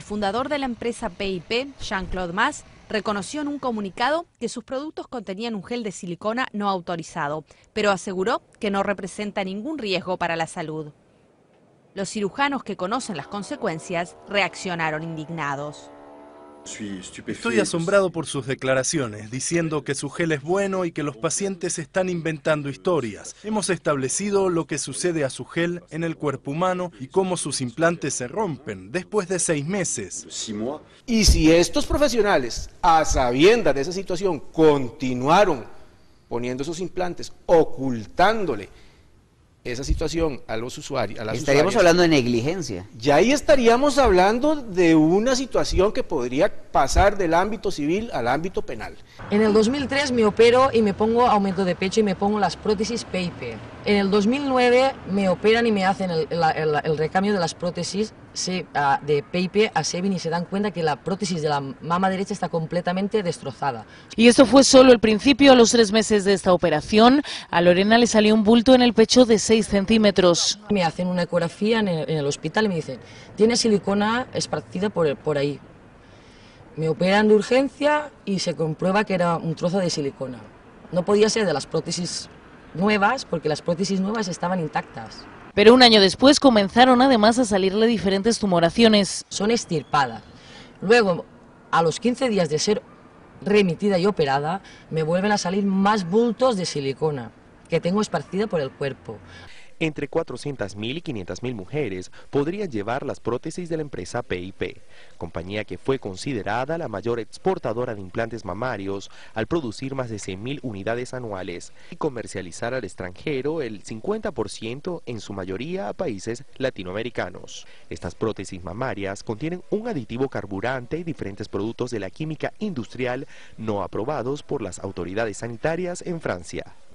fundador de la empresa PIP, Jean-Claude Mas, reconoció en un comunicado que sus productos contenían un gel de silicona no autorizado, pero aseguró que no representa ningún riesgo para la salud. Los cirujanos que conocen las consecuencias reaccionaron indignados. Estoy asombrado por sus declaraciones, diciendo que su gel es bueno y que los pacientes están inventando historias. Hemos establecido lo que sucede a su gel en el cuerpo humano y cómo sus implantes se rompen después de 6 meses. Y si estos profesionales, a sabiendas de esa situación, continuaron poniendo esos implantes, ocultándole esa situación a los usuarios, estaríamos hablando de negligencia. Ya ahí estaríamos hablando de una situación que podría pasar del ámbito civil al ámbito penal. En el 2003 me opero y me pongo aumento de pecho y me pongo las prótesis PIP. En el 2009 me operan y me hacen el recambio de las prótesis de PIP a Sebin y se dan cuenta que la prótesis de la mama derecha está completamente destrozada. Y esto fue solo el principio. A los 3 meses de esta operación, a Lorena le salió un bulto en el pecho de 6 centímetros. Me hacen una ecografía en el hospital y me dicen, tiene silicona esparcida por ahí. Me operan de urgencia y se comprueba que era un trozo de silicona. No podía ser de las prótesis nuevas porque las prótesis nuevas estaban intactas. Pero un año después comenzaron además a salirle diferentes tumoraciones. Son extirpadas. Luego, a los 15 días de ser remitida y operada, me vuelven a salir más bultos de silicona que tengo esparcida por el cuerpo. Entre 400.000 y 500.000 mujeres podrían llevar las prótesis de la empresa PIP, compañía que fue considerada la mayor exportadora de implantes mamarios al producir más de 100.000 unidades anuales y comercializar al extranjero el 50%, en su mayoría a países latinoamericanos. Estas prótesis mamarias contienen un aditivo carburante y diferentes productos de la química industrial no aprobados por las autoridades sanitarias en Francia.